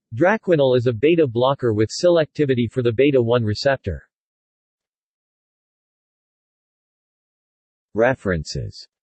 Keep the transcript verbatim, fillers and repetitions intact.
Draquinolol is a beta blocker with selectivity for the beta one receptor. References